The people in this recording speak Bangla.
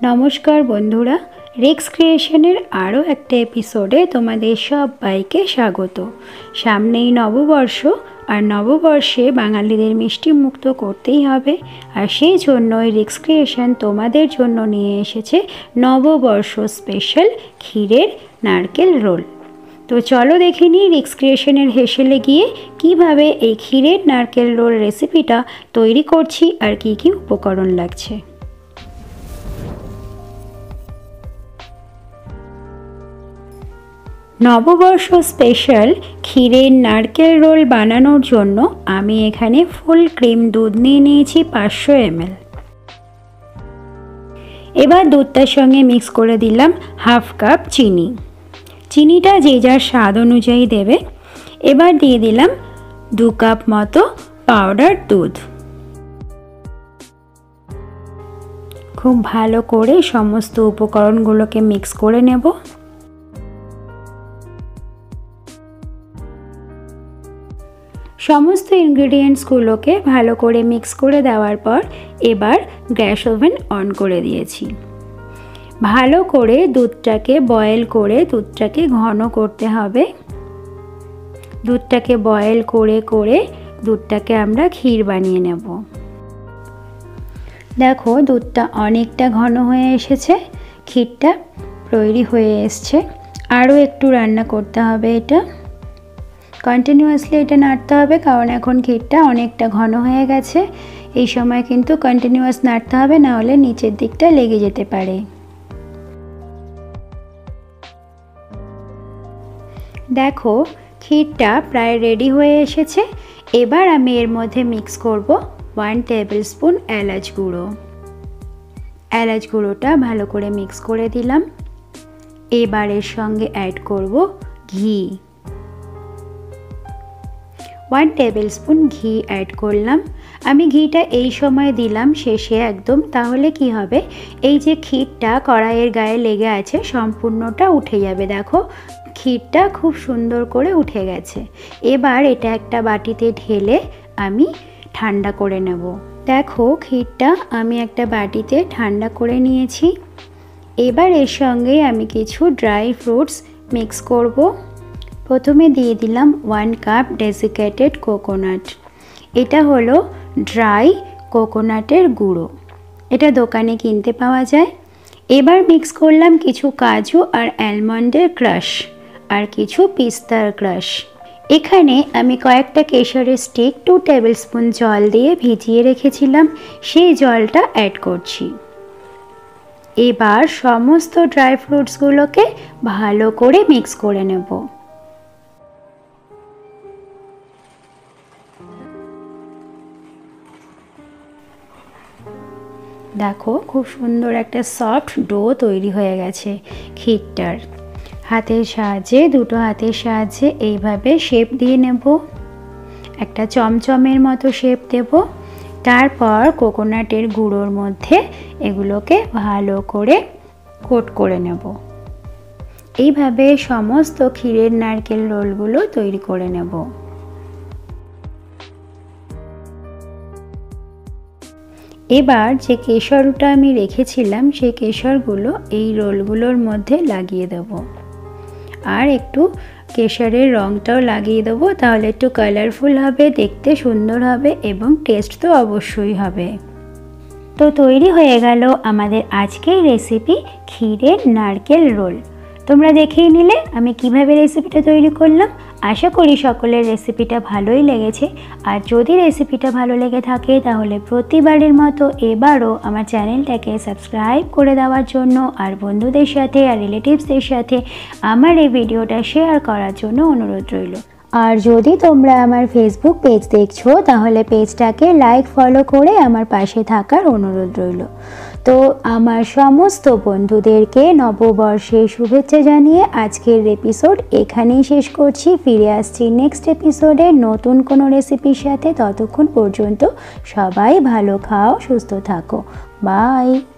নমস্কার বন্ধুরা, রেক্স ক্রিয়েশনের আরও একটা এপিসোডে তোমাদের সবাইকে স্বাগত। সামনেই নববর্ষ, আর নববর্ষে বাঙালিদের মিষ্টি মুক্ত করতেই হবে। আর সেই জন্যই রেক্স ক্রিয়েশন তোমাদের জন্য নিয়ে এসেছে নববর্ষ স্পেশাল ক্ষীরের নারকেল রোল। তো চলো দেখে নিই রেক্স ক্রিয়েশনের হেসেলে গিয়ে কিভাবে এই ক্ষীরের নারকেল রোল রেসিপিটা তৈরি করছি আর কি কি উপকরণ লাগছে। নববর্ষ স্পেশাল ক্ষীরের নারকেল রোল বানানোর জন্য আমি এখানে ফুল ক্রিম দুধ নিয়ে নিয়েছি 500 ml। এবার দুধটার সঙ্গে মিক্স করে দিলাম হাফ কাপ চিনি। চিনিটা যে যার স্বাদ অনুযায়ী দেবে। এবার দিয়ে দিলাম 2 কাপ মতো পাউডার দুধ। খুব ভালো করে সমস্ত উপকরণগুলোকে মিক্স করে নেব। সমস্ত ইনগ্রেডিয়েন্টসগুলোকে ভালো করে মিক্স করে দেওয়ার পর এবার গ্যাস ওভেন অন করে দিয়েছি। ভালো করে দুধটাকে বয়েল করে দুধটাকে ঘন করতে হবে। দুধটাকে বয়েল করে করে দুধটাকে আমরা ক্ষীর বানিয়ে নেব। দেখো দুধটা অনেকটা ঘন হয়ে এসেছে, ক্ষীরটা তৈরি হয়ে এসছে। আরও একটু রান্না করতে হবে, এটা কন্টিনিউয়াসলি এটা নাড়তে হবে, কারণ এখন ক্ষীরটা অনেকটা ঘন হয়ে গেছে। এই সময় কিন্তু কন্টিনিউয়াস নাড়তে হবে, না হলে নিচের দিকটা লেগে যেতে পারে। দেখো ক্ষীরটা প্রায় রেডি হয়ে এসেছে। এবার আমি এর মধ্যে মিক্স করব 1 টেবিলস্পুন এলাচ গুঁড়ো। এলাচ গুঁড়োটা ভালো করে মিক্স করে দিলাম। এবার এর সঙ্গে অ্যাড করব ঘি। 1 টেবিলস্পুন ঘি অ্যাড করলাম। আমি ঘিটা এই সময় দিলাম শেষে একদম, তাহলে কি হবে, এই যে ক্ষীরটা কড়াইয়ের গায়ে লেগে আছে সম্পূর্ণটা উঠে যাবে। দেখো ক্ষীরটা খুব সুন্দর করে উঠে গেছে। এবার এটা একটা বাটিতে ঢেলে আমি ঠান্ডা করে নেব। দেখো ক্ষীরটা আমি একটা বাটিতে ঠান্ডা করে নিয়েছি। এবার এর সঙ্গে আমি কিছু ড্রাই ফ্রুটস মিক্স করব। প্রথমে দিয়ে দিলাম 1 কাপ ডেসিকেটেড কোকোনাট। এটা হলো ড্রাই কোকোনাটের গুঁড়ো, এটা দোকানে কিনতে পাওয়া যায়। এবার মিক্স করলাম কিছু কাজু আর অ্যালমন্ডের ক্রাশ আর কিছু পিস্তার ক্রাশ। এখানে আমি কয়েকটা কেশরের স্টিক 2 টেবিলস্পুন জল দিয়ে ভিজিয়ে রেখেছিলাম, সেই জলটা অ্যাড করছি। এবার সমস্ত ড্রাই ফ্রুটসগুলোকে ভালো করে মিক্স করে নেব। দেখো খুব সুন্দর একটা সফট ডো তৈরি হয়ে গেছে ক্ষীরটার। হাতের সাহায্যে, দুটো হাতের সাহায্যে এইভাবে শেপ দিয়ে নেব, একটা চমচমের মতো শেপ দেব। তারপর কোকোনাটের গুঁড়োর মধ্যে এগুলোকে ভালো করে কোট করে নেব। এইভাবে সমস্ত ক্ষীরের নারকেল রোলগুলো তৈরি করে নেব। এবার যে কেশরটা আমি রেখেছিলাম সেই কেশরগুলো এই রোলগুলোর মধ্যে লাগিয়ে দেব। আর একটু কেশরের রঙটাও লাগিয়ে দেবো, তাহলে একটু কালারফুল হবে, দেখতে সুন্দর হবে এবং টেস্ট তো অবশ্যই হবে। তো তৈরি হয়ে গেল আমাদের আজকের রেসিপি ক্ষীরের নারকেল রোল। তোমরা দেখেই নিলে আমি কিভাবে রেসিপিটা তৈরি করলাম। আশা করি সকলের রেসিপিটা ভালোই লেগেছে। আর যদি রেসিপিটা ভালো লেগে থাকে তাহলে প্রতিবারের মতো এবারও আমার চ্যানেলটাকে সাবস্ক্রাইব করে দেওয়ার জন্য আর বন্ধুদের সাথে আর রিলেটিভসদের সাথে আমার এই ভিডিওটা শেয়ার করার জন্য অনুরোধ রইল। আর যদি তোমরা আমার ফেসবুক পেজ দেখছো তাহলে পেজটাকে লাইক ফলো করে আমার পাশে থাকার অনুরোধ রইল। তো আমার সমস্ত বন্ধুদেরকে নববর্ষের শুভেচ্ছা জানিয়ে আজকের এপিসোড এখানেই শেষ করছি। ফিরে আসছি নেক্সট এপিসোডে নতুন কোনো রেসিপির সাথে। ততক্ষণ পর্যন্ত সবাই ভালো খাও, সুস্থ থাকো। বাই।